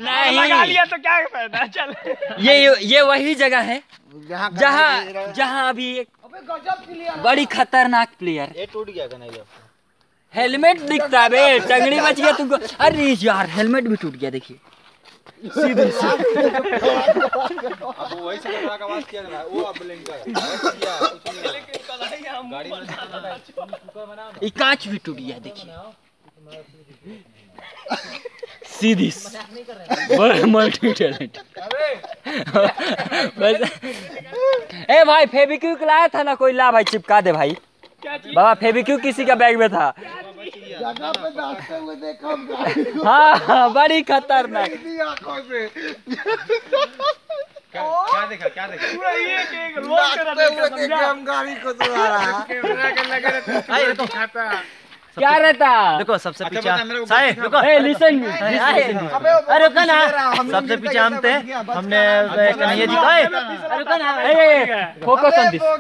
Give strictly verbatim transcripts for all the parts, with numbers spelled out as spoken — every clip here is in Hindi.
नहीं लगा लिया तो क्या फायदा। चल ये ये वही जगह है जहाँ जहाँ अभी एक बड़ी खतरनाक प्लेयर। ये टूट गया नहीं हेलमेट दिखता है बे, टंगड़ी बच गया तुमको। अरे यार हेलमेट भी टूट गया देखिए सीधे सीधे। अब वही से लगा का आवाज किया ना वो अब ब्लिंकर किया कुछ नहीं गाड़ी में कुकर बनाओ ना। ये कांच भी टूट गया देखिए सीधी बड़ा मल्टी टैलेंट। ए भाई फेविक्विक लाया था ना कोई, ला भाई चिपका दे भाई। बाबा फेविक्विक किसी का बैग में था। जगह पे नाचते हुए देखा हाँ हाँ बड़ी खतरनाक। आंखों से क्या देखा क्या देखा पूरा एक एक रोक कर नाचते हुए देखे हम गाड़ी को दुआ रहा। कैमरा के लगे रहते अरे तो खाता क्या रहता देखो सबसे अच्छा, पीछे बता, मेरे को साहिब कुछ रुको ए लिसन अरे रुको ना सबसे पीछे हम थे हमने कन्हैया जी का अरे रुको ना फोकस ऑन दिस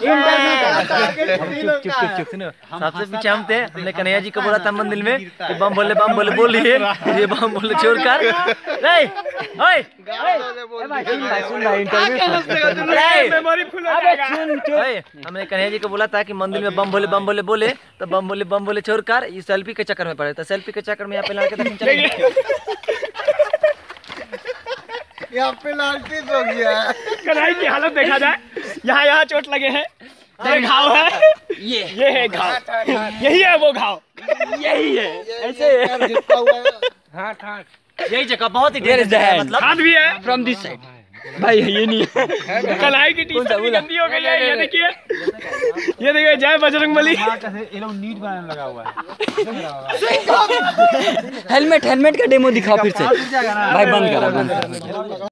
चुप चुप चुप सुनो सबसे पीछे हम थे हमने कन्हैया जी को बोला था मंदिर में कि बम बोले बम बोले बोलिए ये बम बोले छोड़ कर नहीं ओए सुन भाई इंटरव्यू मेमोरी फुल हो जाएगा। ओए हमने कन्हैया जी को बोला था कि मंदिर में बम बोले बम बोले बोले तो बम बोले बम बोले छोड़कर ये सेल्फी के चक्कर में पड़े तो सेल्फी के चक्कर में यहाँ पे लड़के तक चले गए। यहाँ पे लालटी हो गया है। कन्हैया की हालत देखा जाए, यहाँ यहाँ चोट लगे हैं, ये घाव है, ये ये है घाव, यही है वो घाव, यही है ऐसे जितना हुआ है यही जगह बहुत ही Where is the डेंजर है hand? मतलब हाथ भी है। फ्रॉम दिस साइड भाई ये नहीं है। कन्हैया की टी शर्ट भी गंदी हो गई है, ये देखिए, ये देखिए जय बजरंगबली। ये लोग नीट बनाने लगा हुआ है। हेलमेट हेलमेट का डेमो दिखाओ फिर से भाई। बंद करो बंद करो।